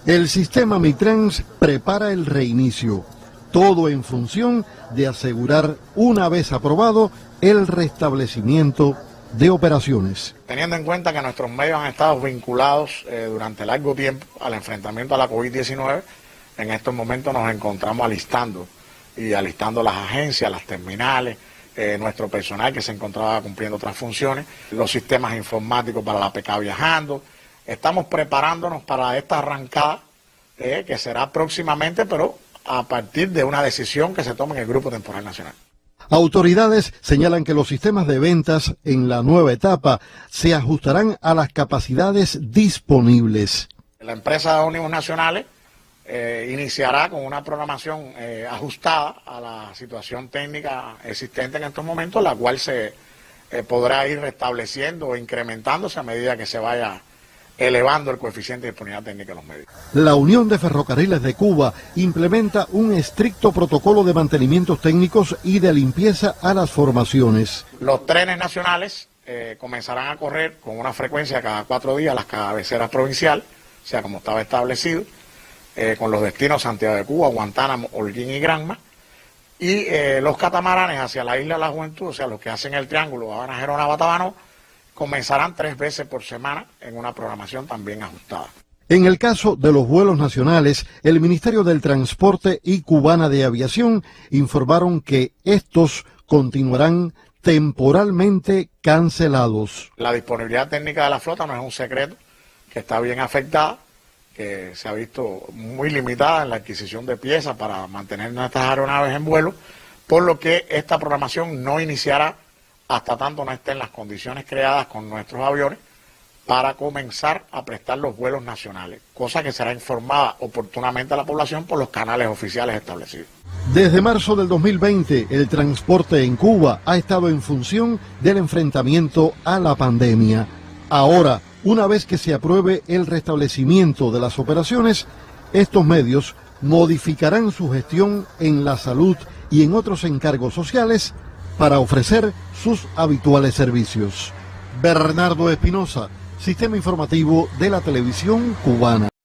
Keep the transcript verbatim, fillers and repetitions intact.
El sistema Mitrans prepara el reinicio, todo en función de asegurar, una vez aprobado, el restablecimiento de operaciones. Teniendo en cuenta que nuestros medios han estado vinculados eh, durante largo tiempo al enfrentamiento a la COVID diecinueve, en estos momentos nos encontramos alistando y alistando las agencias, las terminales, eh, nuestro personal que se encontraba cumpliendo otras funciones, los sistemas informáticos para la P K Viajando. Estamos preparándonos para esta arrancada eh, que será próximamente, pero a partir de una decisión que se tome en el Grupo Temporal Nacional. Autoridades señalan que los sistemas de ventas en la nueva etapa se ajustarán a las capacidades disponibles. La empresa de ómnibus nacionales eh, iniciará con una programación eh, ajustada a la situación técnica existente en estos momentos, la cual se eh, podrá ir restableciendo o incrementándose a medida que se vaya elevando el coeficiente de disponibilidad técnica de los medios. La Unión de Ferrocarriles de Cuba implementa un estricto protocolo de mantenimientos técnicos y de limpieza a las formaciones. Los trenes nacionales eh, comenzarán a correr con una frecuencia cada cuatro días a las cabeceras provinciales, o sea, como estaba establecido, eh, con los destinos Santiago de Cuba, Guantánamo, Holguín y Granma, y eh, los catamaranes hacia la Isla de la Juventud, o sea, los que hacen el triángulo Habana, Gerona, Batabano, comenzarán tres veces por semana en una programación también ajustada. En el caso de los vuelos nacionales, el Ministerio del Transporte y Cubana de Aviación informaron que estos continuarán temporalmente cancelados. La disponibilidad técnica de la flota no es un secreto, que está bien afectada, que se ha visto muy limitada en la adquisición de piezas para mantener nuestras aeronaves en vuelo, por lo que esta programación no iniciará hasta tanto no estén las condiciones creadas con nuestros aviones para comenzar a prestar los vuelos nacionales, cosa que será informada oportunamente a la población por los canales oficiales establecidos. Desde marzo del dos mil veinte, el transporte en Cuba ha estado en función del enfrentamiento a la pandemia. Ahora, una vez que se apruebe el restablecimiento de las operaciones, estos medios modificarán su gestión en la salud y en otros encargos sociales para ofrecer sus habituales servicios. Bernardo Espinosa, Sistema Informativo de la Televisión Cubana.